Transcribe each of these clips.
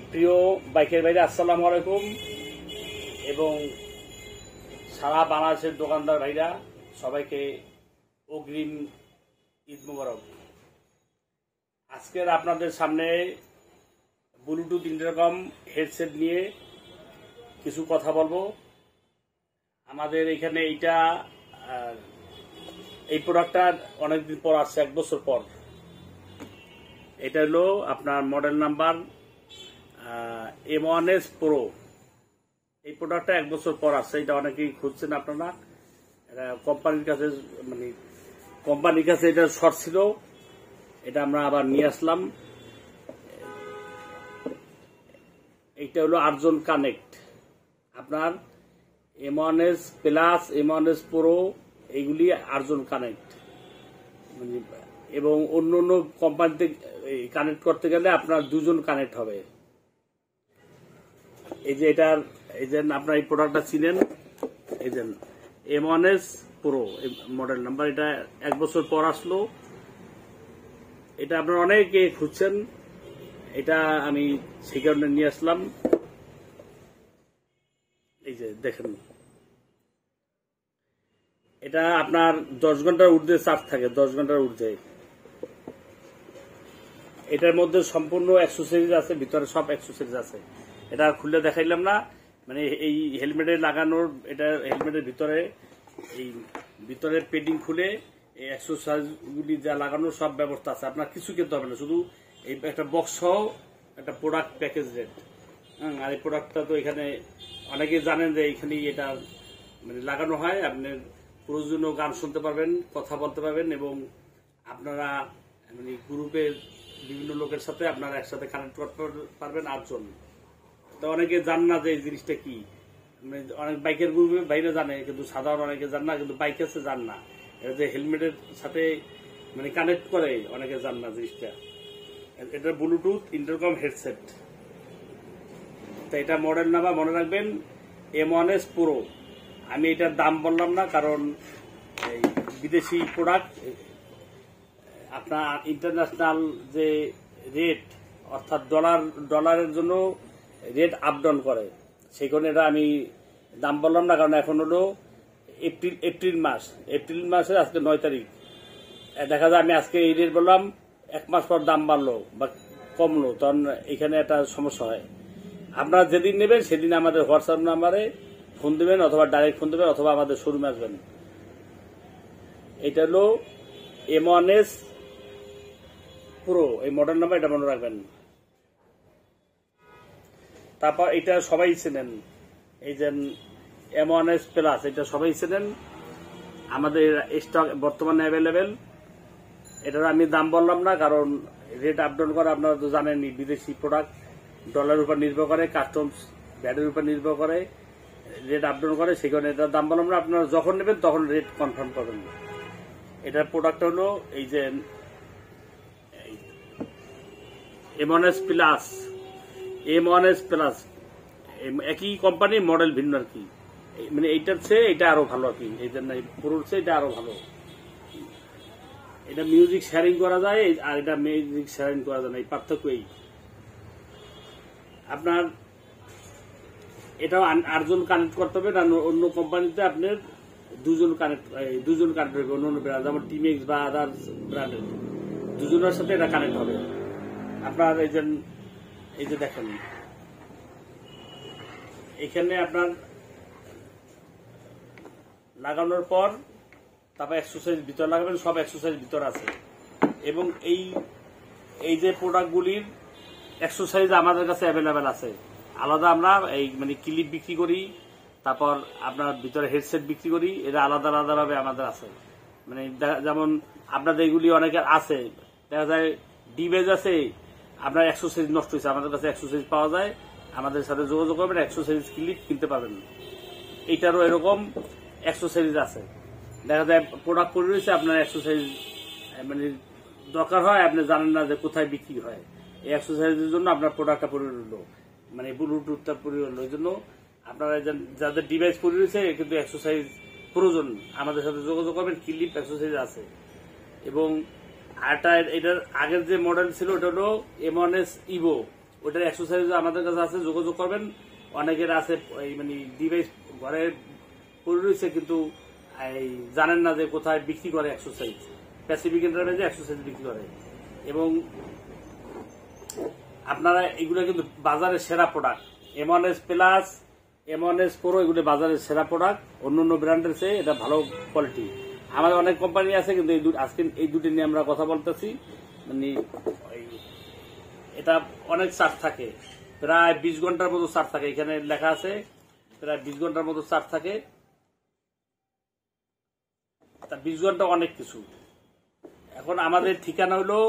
প্রিয় বাইকের ভাইরা আসসালামু আলাইকুম এবং সারা বাংলাদেশের দোকানদার ভাইরা সবাইকে অগ্রিম ঈদ মোবারক। আজকের আপনাদের সামনে ব্লুটুথ ইন্টারকম হেডসেট নিয়ে কিছু কথা বলবো। আমাদের এখানে এই প্রোডাক্টটা অনেকদিন পর আসছে, 1 বছর পর। এটা হলো আপনার মডেল নাম্বার M1-S PRO। এই প্রোডাক্টটা 1 বছর পর আসছে। এটা অনেকেই খুঁজছেন আপনারা। এটা কোম্পানির কাছে এটা শর্ট ছিল, এটা আমরা আবার নিয়ে আসলাম। এইটা হলো আর্জন কানেক্ট। আপনার M1-S প্লাস M1-S PRO এইগুলি আর্জন কানেক্ট, এবং অন্য অন্য কোম্পানিতে কানেক্ট করতে গেলে আপনার 2 জন কানেক্ট হবে। এই যে আপনার এই প্রোডাক্টটা চিনেন, এই যে M1-S PRO মডেল নাম্বার। এটা 1 বছর পর আসলো। এটা আপনারা অনেকে খুঁজছেন, এটা আমি সেই কারণে নিয়ে আসলাম। এই যে দেখেন, এটা আপনার 10 ঘন্টার ঊর্ধ্বে চার্জ থাকে, 10 ঘন্টার ঊর্ধ্বে। এটার মধ্যে সম্পূর্ণ অ্যাক্সেসরিজ আছে, ভিতরে সব অ্যাক্সেসরিজ আছে। এটা খুলে দেখাইলাম না, মানে এই হেলমেটে লাগানোর, এটা হেলমেটের ভিতরে পেডিং খুলে এই অ্যাক্সেসরিজগুলি যা লাগানোর সব ব্যবস্থা আছে। আপনার কিছু কিনতে হবে না, শুধু এই একটা বক্স সহ একটা প্রোডাক্ট প্যাকেজ রেট। আর এই প্রোডাক্টটা তো এখানে অনেকে জানেন যে এখানে এটা মানে লাগানো হয়। আপনি প্রয়োজনীয় গান শুনতে পারবেন, কথা বলতে পারবেন, এবং আপনারা মানে গ্রুপের বিভিন্ন লোকের সাথে আপনারা একসাথে কানেক্ট করতে পারবেন 8 জন। তো অনেকে জান না যে এই জিনিসটা কি। মানে অনেক বাইকের গ্রুপে বাইরে জানে, কিন্তু সাধারণ অনেকে জান না, কিন্তু বাইক আছে জান না। এটা যে হেলমেটের সাথে মানে কানেক্ট করে, অনেকে জান না জিনিসটা। এটা ব্লুটুথ ইন্টারকম হেডসেট। তো এটা মডেল নাম্বার মনে রাখবেন, M1-S PRO। আমি এটার দাম বললাম না, কারণ এই বিদেশি প্রোডাক্ট আপনার ইন্টারন্যাশনাল যে রেট, অর্থাৎ ডলারের জন্য রেট আপ ডাউন করে, সেই কারণে এটা আমি দাম বললাম না। কারণ এখন হলো এপ্রিল মাসের আজকে 9 তারিখ। দেখা যায় আমি আজকে এই রেট বললাম, 1 মাস পর দাম বাড়লো বা কমলো, তখন এখানে একটা সমস্যা হয়। আপনারা যেদিন নেবেন সেদিন আমাদের হোয়াটসঅ্যাপ নাম্বারে ফোন দেবেন, অথবা ডাইরেক্ট ফোন দেবেন, অথবা আমাদের শোরুমে আসবেন। এটা হলো M1-S PRO, এই মডেল নাম্বার, এটা মনে রাখবেন। তারপর এটা সবাই চেনেন, এই যে M1-S প্লাস, এটা সবাই চেনেন, আমাদের স্টক বর্তমানে অ্যাভেলেবেল। এটার আমি দাম বললাম না, কারণ রেট আপ ডাউন করে আপনারা তো জানেনই। বিদেশি প্রোডাক্ট ডলারের উপর নির্ভর করে, কাস্টমস ভ্যাটের উপর নির্ভর করে, রেট আপ ডাউন করে, সেই কারণে এটার দাম বললাম না। আপনারা যখন নেবেন তখন রেট কনফার্ম করবেন। এটার প্রোডাক্ট হলো এই যে M1-S প্লাস, M1-S প্লাস, একই কোম্পানির মডেল ভিন্ন আর কি। মানে এইটার চেয়ে এটা আরো ভালো আর কি। এই জন্য পুরোর চেয়ে এটা আরো ভালো। এটা মিউজিক শেয়ারিং করা যায়, আর এটা মিউজিক শেয়ারিং করা যায় না, এই পার্থক্য এই। আপনার এটাও 8 জন কানেক্ট করতে হবে, না অন্য কোম্পানিতে আপনার 2 জন কানেক্ট হবে। অন্য ব্র্যান্ড যেমন টিমেক্স বা আদার্স ব্র্যান্ডের 2 জনের সাথে এটা কানেক্ট হবে। আপনার এই যে দেখেন, এখানে আপনার লাগানোর পর তারপর এক্সারসাইজ ভিতরে লাগাবেন, সব এক্সারসাইজ ভিতরে আছে। এবং এই যে প্রোডাক্টগুলির এক্সারসাইজ আমাদের কাছে অ্যাভেলেবেল আছে। আলাদা আমরা এই মানে ক্লিপ বিক্রি করি, তারপর আপনার ভিতরে হেডসেট বিক্রি করি, এটা আলাদা আলাদাভাবে আমাদের আছে। মানে যেমন আপনাদের এগুলি অনেকের আছে, দেখা যায় ডিভাইস আছে, আপনার এক্সারসাইজ নষ্ট হয়েছে, আমাদের কাছে এক্সারসাইজ পাওয়া যায়। আমাদের সাথে যোগাযোগ করবেন, এক্সারসাইজ ক্লিপ কিনতে পারবেন। এইটারও এরকম এক্সারসাইজ আছে। দেখা যায় প্রোডাক্ট পড়ে রয়েছে, আপনার এক্সারসাইজ মানে দরকার হয়, আপনি জানেন না যে কোথায় বিক্রি হয়। এই এক্সারসাইজের জন্য আপনার প্রোডাক্টটা পড়ে রইল, মানে ব্লুটুথটা পড়ে রইল। এই জন্য আপনারা যাদের ডিভাইস পড়ে রয়েছে কিন্তু এক্সারসাইজ প্রয়োজন, আমাদের সাথে যোগাযোগ করবেন, ক্লিপ এক্সারসাইজ আছে। এবং এটার আগের যে মডেল ছিল ওটা হলো M1-S EVO। ওটার এক্সারসাইজ আমাদের কাছে আছে, যোগাযোগ করবেন। অনেকের আছে এই মানে ডিভাইস ঘরে পড়ে রয়েছে, কিন্তু জানেন না যে কোথায় বিক্রি করে এক্সারসাইজ। প্যাসিফিক এন্টারপ্রাইজে এক্সারসাইজ বিক্রি করে, এবং আপনারা এগুলো কিন্তু বাজারের সেরা product. M1-S plus, M1-S PRO এগুলো বাজারের সেরা প্রোডাক্ট, অন্য অন্য ব্র্যান্ডের চেয়ে এটা ভালো কোয়ালিটি। আমাদের অনেক কোম্পানি আছে, কিন্তু আজকে এই দুটি নিয়ে আমরা কথা বলতেছি। মানে এটা অনেক চার্জ থাকে, প্রায় 20 ঘন্টার মতো চার্জ থাকে, এখানে লেখা আছে প্রায় 20 ঘন্টার মতো চার্জ থাকে। 20 ঘন্টা অনেক কিছু। এখন আমাদের ঠিকানা হলো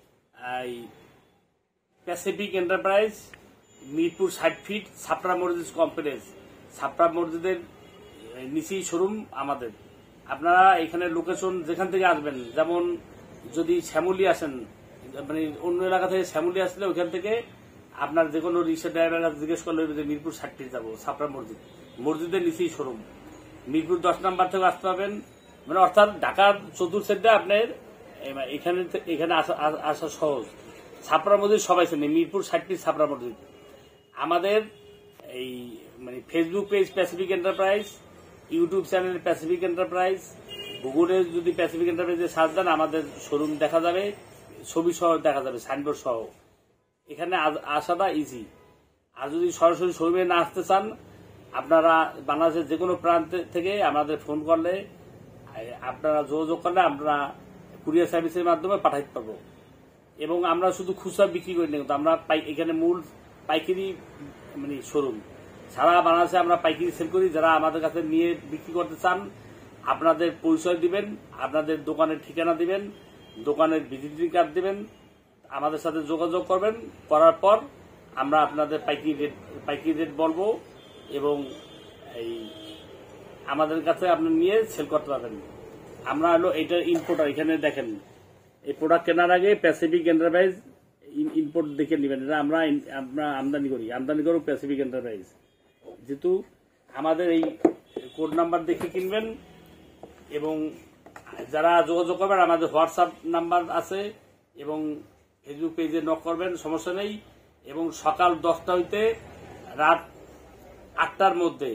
Pacific Enterprise, Mirpur 60 feet, Chhapra Masjid complex. Chhapra মসজিদের নিচেই শোরুম আমাদের। আপনারা এখানে লোকেশন যেখান থেকে আসবেন, যেমন যদি শ্যামলী আসেন, মানে অন্য এলাকা থেকে শ্যামলী আসলে ওইখান থেকে আপনার যে কোনো রিক্সা ড্রাইভার কাছে জিজ্ঞেস করলে যে মিরপুর 60 ফিট যাবো, ছাপড়া মসজিদের নিচেই শোরুম। মিরপুর 10 নাম্বার থেকে আসতে পারবেন, মানে অর্থাৎ ঢাকার চতুর্থ সাইডে আপনার এখানে আসা সহজ। ছাপড়া মসজিদ সবাই চেনে, মিরপুর 60 ফিট ছাপড়া মসজিদ। আমাদের এই মানে Facebook page Pacific Enterprise, YouTube channel Pacific Enterprise, গুগলে যদি প্যাসিফিক এন্টারপ্রাইজে সার্চ দেন আমাদের শোরুম দেখা যাবে, ছবি সহ দেখা যাবে, সাইনবোর্ড সহ। এখানে আসাটা ইজি। আর যদি সরাসরি শোরুমে না আসতে চান, আপনারা বাংলাদেশের যে কোনো প্রান্ত থেকে আমাদের ফোন করলে, আপনারা যোগাযোগ করলে আমরা কুরিয়ার সার্ভিসের মাধ্যমে পাঠাইতে পারবো। এবং আমরা শুধু খুচরা বিক্রি করি না, কিন্তু আমরা এখানে মূল পাইকারি মানে শোরুম। সারা বাংলাদেশে আমরা পাইকারি সেল করি। যারা আমাদের কাছে নিয়ে বিক্রি করতে চান, আপনাদের পরিচয় দিবেন, আপনাদের দোকানের ঠিকানা দিবেন, দোকানের ভিজিটিং কার্ড দিবেন, আমাদের সাথে যোগাযোগ করবেন। করার পর আমরা আপনাদের পাইকারি রেট বলবো, এবং এই আমাদের কাছে আপনি নিয়ে সেল করতে পারবেন। আমরা হলো এইটার ইম্পোর্টার। এখানে দেখেন, এই প্রোডাক্ট কেনার আগে প্যাসিফিক এন্টারপ্রাইজ ইম্পোর্ট দেখে নেবেন। এটা আমরা আমদানি করি প্যাসিফিক এন্টারপ্রাইজ। যেহেতু আমাদের এই কোড নাম্বার দেখে কিনবেন, এবং যারা যোগাযোগ করবেন আমাদের হোয়াটসঅ্যাপ নাম্বার আছে, এবং ফেসবুক পেজে নক করবেন, সমস্যা নেই। এবং সকাল 10টা হইতে রাত 8টার মধ্যে,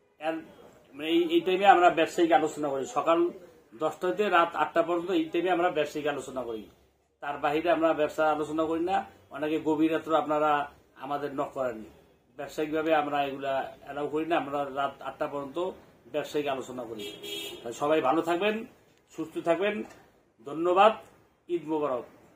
এই টাইমে আমরা ব্যবসায়িক আলোচনা করি। সকাল 10টা হইতে রাত 8টা পর্যন্ত এই টাইমে আমরা ব্যবসায়িক আলোচনা করি। তার বাহিরে আমরা ব্যবসা আলোচনা করি না। অনেকে গভীর রাত্রে আপনারা আমাদের নক করেন। ব্যবসায়িকভাবে আমরা এগুলা অ্যালাউ করি না। আমরা রাত 8টা পর্যন্ত ব্যবসায়িক আলোচনা করি। সবাই ভালো থাকবেন, সুস্থ থাকবেন। ধন্যবাদ। ঈদ মোবারক।